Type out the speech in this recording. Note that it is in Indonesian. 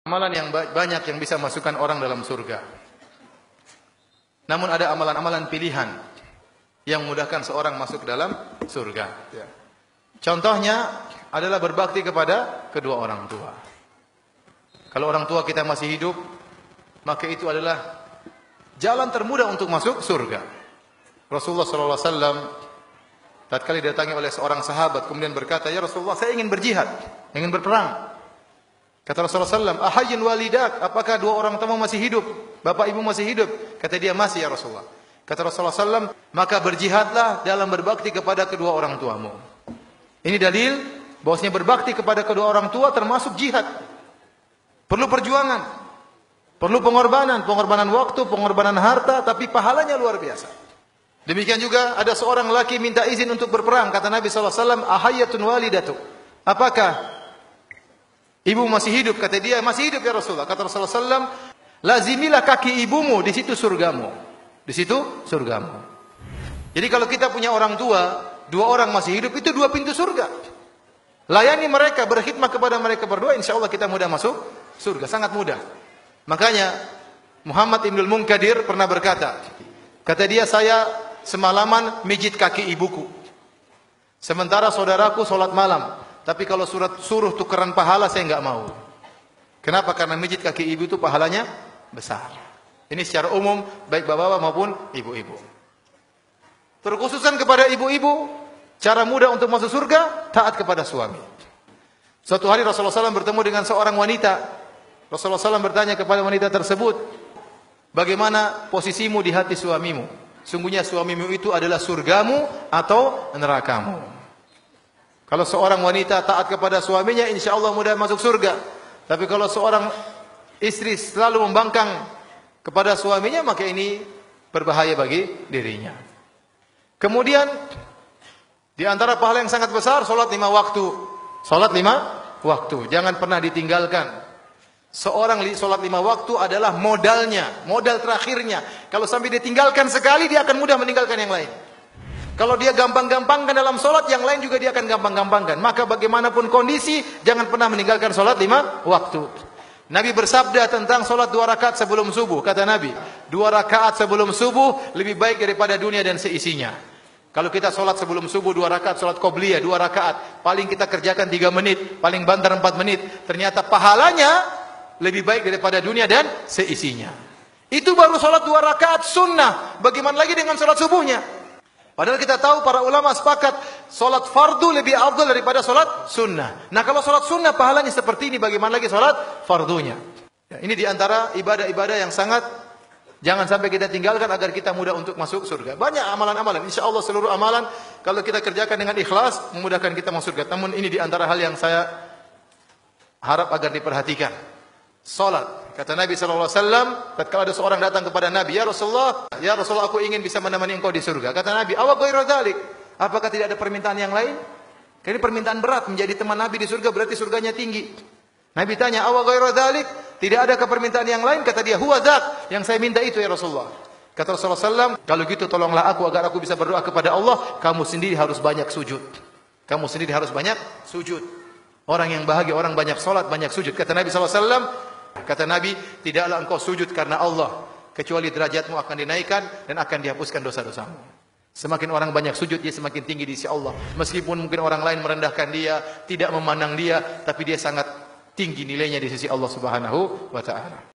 Amalan yang banyak yang bisa masukkan orang dalam surga. Namun ada amalan-amalan pilihan yang memudahkan seorang masuk dalam surga. Contohnya adalah berbakti kepada kedua orang tua. Kalau orang tua kita masih hidup, maka itu adalah jalan termudah untuk masuk surga. Rasulullah SAW tatkala didatangi oleh seorang sahabat kemudian berkata, "Ya Rasulullah, saya ingin berjihad, ingin berperang." Kata Rasulullah SAW, "Ahayyun walidak?" Apakah dua orang tuamu masih hidup? Bapak ibu masih hidup? Kata dia, "Masih ya Rasulullah." Kata Rasulullah SAW, "Maka berjihadlah dalam berbakti kepada kedua orang tuamu." Ini dalil bahwasanya berbakti kepada kedua orang tua termasuk jihad. Perlu perjuangan, perlu pengorbanan waktu, pengorbanan harta, tapi pahalanya luar biasa. Demikian juga ada seorang laki minta izin untuk berperang. Kata Nabi SAW, "Ahayyatun walidatu?" Apakah ibu masih hidup? Kata dia, "Masih hidup ya Rasulullah." Kata Rasulullah SAW, "Lazimilah kaki ibumu, di situ surgamu." Di situ surgamu. Jadi kalau kita punya orang tua, dua orang masih hidup, itu dua pintu surga. Layani mereka, berkhidmat kepada mereka berdua, insya Allah kita mudah masuk surga, sangat mudah. Makanya Muhammad Ibnul Munkadir pernah berkata, kata dia, "Saya semalaman mijit kaki ibuku. Sementara saudaraku sholat malam. Tapi kalau suruh tukeran pahala saya enggak mau." Kenapa? Karena mijit kaki ibu itu pahalanya besar. Ini secara umum baik bapak-bapak maupun ibu-ibu. Terkhususan kepada ibu-ibu, cara mudah untuk masuk surga, taat kepada suami. Suatu hari Rasulullah SAW bertemu dengan seorang wanita. Rasulullah SAW bertanya kepada wanita tersebut, "Bagaimana posisimu di hati suamimu? Sungguhnya suamimu itu adalah surgamu atau nerakamu?" Kalau seorang wanita taat kepada suaminya, insya Allah mudah masuk surga. Tapi kalau seorang istri selalu membangkang kepada suaminya, maka ini berbahaya bagi dirinya. Kemudian, di antara pahala yang sangat besar, sholat 5 waktu. Sholat 5 waktu. Jangan pernah ditinggalkan. Seorang sholat 5 waktu adalah modalnya, modal terakhirnya. Kalau sampai ditinggalkan sekali, dia akan mudah meninggalkan yang lain. Kalau dia gampang-gampangkan dalam sholat, yang lain juga dia akan gampang-gampangkan. Maka bagaimanapun kondisi, jangan pernah meninggalkan sholat 5 waktu. Nabi bersabda tentang sholat 2 rakaat sebelum subuh. Kata Nabi, 2 rakaat sebelum subuh lebih baik daripada dunia dan seisinya. Kalau kita sholat sebelum subuh 2 rakaat, sholat qobliyah 2 rakaat, paling kita kerjakan 3 menit, paling banter 4 menit. Ternyata pahalanya lebih baik daripada dunia dan seisinya. Itu baru sholat 2 rakaat sunnah. Bagaimana lagi dengan sholat subuhnya? Padahal kita tahu para ulama sepakat solat fardu lebih afdal daripada solat sunnah. Nah kalau solat sunnah pahalanya seperti ini, bagaimana lagi solat fardunya? Ya, ini diantara ibadah-ibadah yang sangat jangan sampai kita tinggalkan agar kita mudah untuk masuk surga. Banyak amalan-amalan. Insya Allah seluruh amalan kalau kita kerjakan dengan ikhlas memudahkan kita masuk surga. Namun ini diantara hal yang saya harap agar diperhatikan. Solat. Kata Nabi SAW, tatkala ada seorang datang kepada Nabi, "Ya Rasulullah, aku ingin bisa menemani engkau di surga." Kata Nabi, "Awa ghairu dzalik?" Apakah tidak ada permintaan yang lain? Ini permintaan berat, menjadi teman Nabi di surga berarti surganya tinggi. Nabi tanya, "Awa ghairu dzalik?" Tidak ada permintaan yang lain? Kata dia, "Huwa dzak." Yang saya minta itu ya Rasulullah. Kata Rasulullah SAW, "Kalau gitu tolonglah aku agar aku bisa berdoa kepada Allah, kamu sendiri harus banyak sujud." Kamu sendiri harus banyak sujud. Orang yang bahagia, orang banyak salat, banyak sujud. Kata Nabi SAW, kata Nabi, "Tidaklah engkau sujud karena Allah, kecuali derajatmu akan dinaikkan dan akan dihapuskan dosa-dosamu." Semakin orang banyak sujud, dia semakin tinggi di sisi Allah. Meskipun mungkin orang lain merendahkan dia, tidak memandang dia, tapi dia sangat tinggi nilainya di sisi Allah Subhanahu wa ta'ala.